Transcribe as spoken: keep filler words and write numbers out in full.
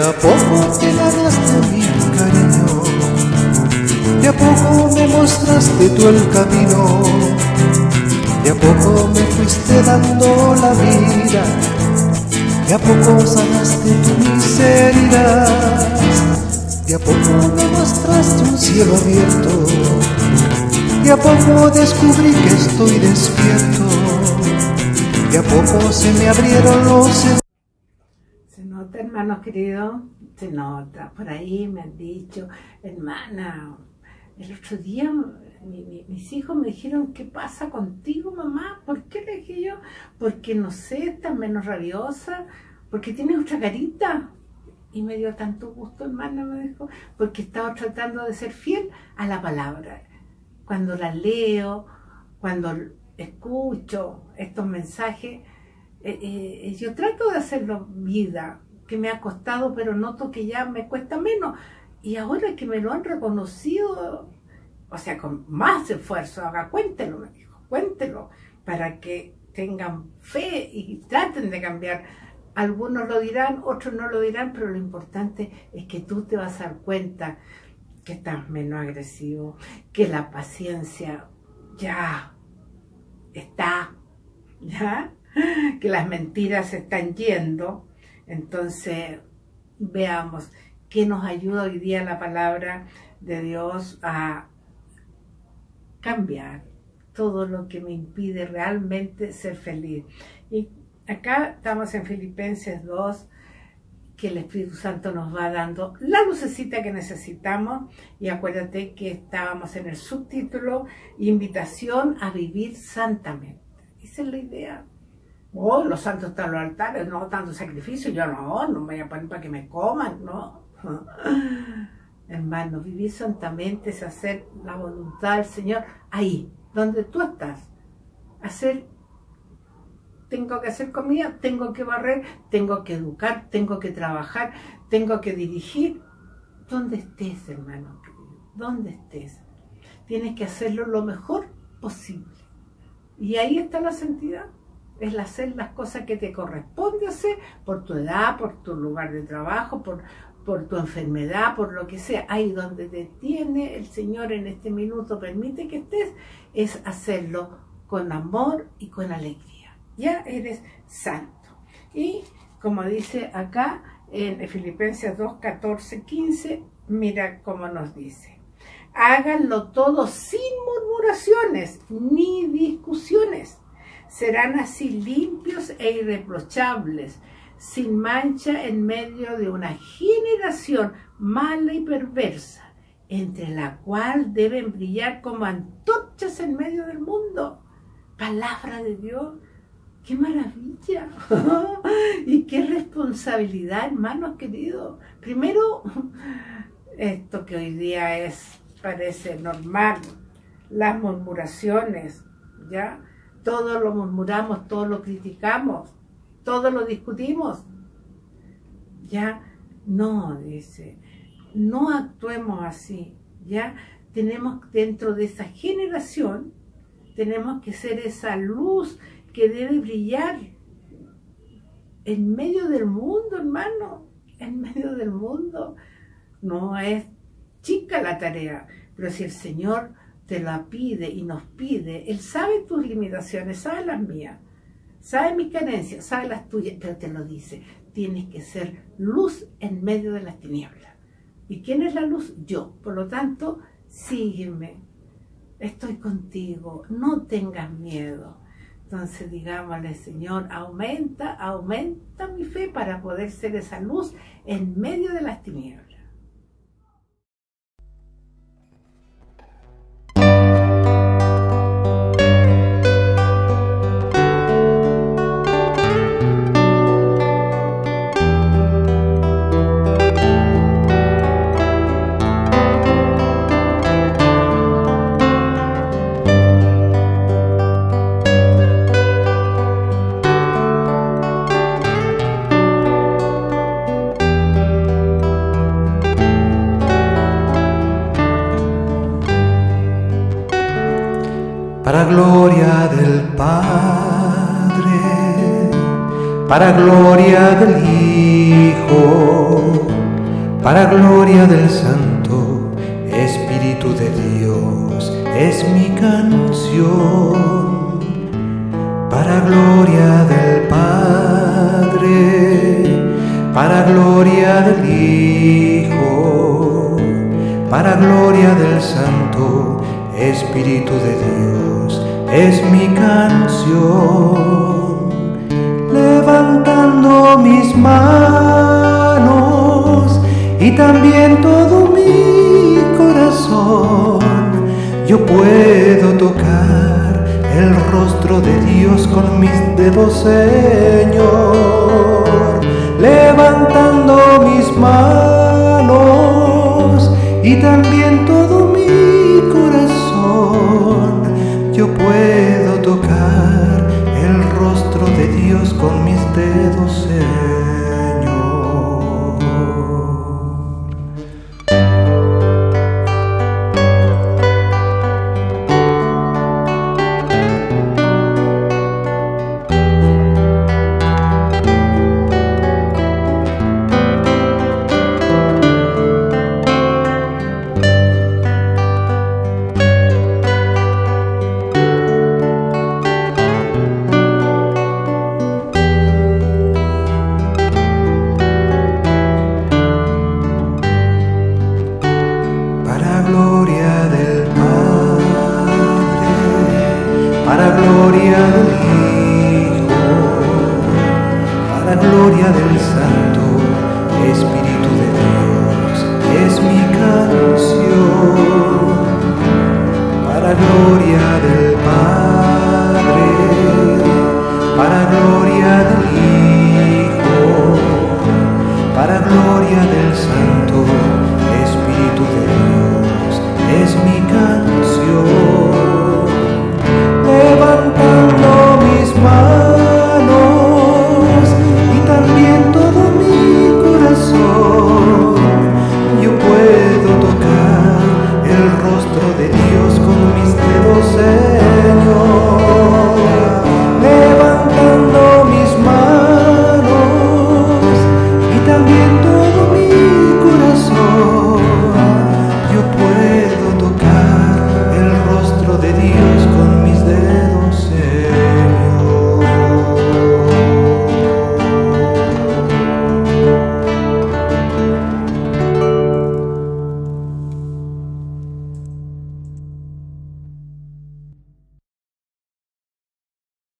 a poco te ganaste mi cariño, de a poco me mostraste tú el camino, de a poco me fuiste dando la vida, de a poco sanaste tu miseria, de a poco me mostraste un cielo abierto, de a poco descubrí que estoy despierto, de a poco se me abrieron los... Se nota, hermanos queridos, se nota. Por ahí me han dicho, hermana, el otro día mi, mi, mis hijos me dijeron, ¿qué pasa contigo, mamá? ¿Por qué? Le dije yo, porque no sé, estás menos rabiosa, porque tienes otra carita. Y me dio tanto gusto, hermana, me dijo, porque estaba tratando de ser fiel a la palabra. Cuando la leo, cuando escucho estos mensajes, eh, eh, yo trato de hacerlo vida, que me ha costado, pero noto que ya me cuesta menos. Y ahora que me lo han reconocido, o sea, con más esfuerzo, haga, cuéntelo, me dijo, cuéntelo, para que tengan fe y traten de cambiar. Algunos lo dirán, otros no lo dirán, pero lo importante es que tú te vas a dar cuenta que estás menos agresivo, que la paciencia ya está, ya, que las mentiras se están yendo. Entonces, veamos qué nos ayuda hoy día la palabra de Dios a cambiar todo lo que me impide realmente ser feliz. Y acá estamos en Filipenses dos, que el Espíritu Santo nos va dando la lucecita que necesitamos. Y acuérdate que estábamos en el subtítulo, invitación a vivir santamente. Esa es la idea. Oh, los santos están en los altares, no tanto sacrificio, yo no, no me voy a poner para que me coman, no. Hermano, vivir santamente es hacer la voluntad del Señor ahí, donde tú estás. Hacer, tengo que hacer comida, tengo que barrer, tengo que educar, tengo que trabajar, tengo que dirigir. Donde estés, hermano, donde estés, tienes que hacerlo lo mejor posible. Y ahí está la santidad. Es hacer las cosas que te corresponde hacer por tu edad, por tu lugar de trabajo, por, por tu enfermedad, por lo que sea. Ahí donde te tiene el Señor en este minuto, permite que estés, es hacerlo con amor y con alegría. Ya eres santo. Y como dice acá en Filipenses dos, catorce, quince, mira cómo nos dice. Háganlo todo sin murmuraciones ni discusiones. Serán así limpios e irreprochables, sin mancha en medio de una generación mala y perversa, entre la cual deben brillar como antorchas en medio del mundo. Palabra de Dios, ¡qué maravilla! Y qué responsabilidad, hermanos queridos. Primero, esto que hoy día es, parece normal, las murmuraciones, ¿ya? Todo lo murmuramos, todo lo criticamos, todo lo discutimos. Ya, no, dice, no actuemos así. Ya, tenemos dentro de esa generación, tenemos que ser esa luz que debe brillar en medio del mundo, hermano, en medio del mundo. No es chica la tarea, pero si el Señor te la pide y nos pide, Él sabe tus limitaciones, sabe las mías, sabe mis carencias, sabe las tuyas, pero te lo dice, tienes que ser luz en medio de las tinieblas. ¿Y quién es la luz? Yo. Por lo tanto, sígueme, estoy contigo, no tengas miedo. Entonces digámosle, Señor, aumenta, aumenta mi fe para poder ser esa luz en medio de las tinieblas. Para gloria del Padre, para gloria del Hijo, para gloria del Santo Espíritu de Dios es mi canción, para gloria del Padre, para gloria del Hijo, para gloria del Santo Espíritu de Dios es mi canción, levantando mis manos y también todo mi corazón, yo puedo tocar el rostro de Dios con mis dedos, Señor, levantando mis manos y también todo mi corazón, yo puedo tocar el rostro de Dios con mis dedos, Señor. Para gloria del Hijo, para gloria del Santo Espíritu de Dios es mi canción, para gloria del Padre, para gloria del Hijo, para gloria del Santo Espíritu de Dios es mi canción, levantando mis manos y también todo mi corazón, yo puedo tocar el rostro de Dios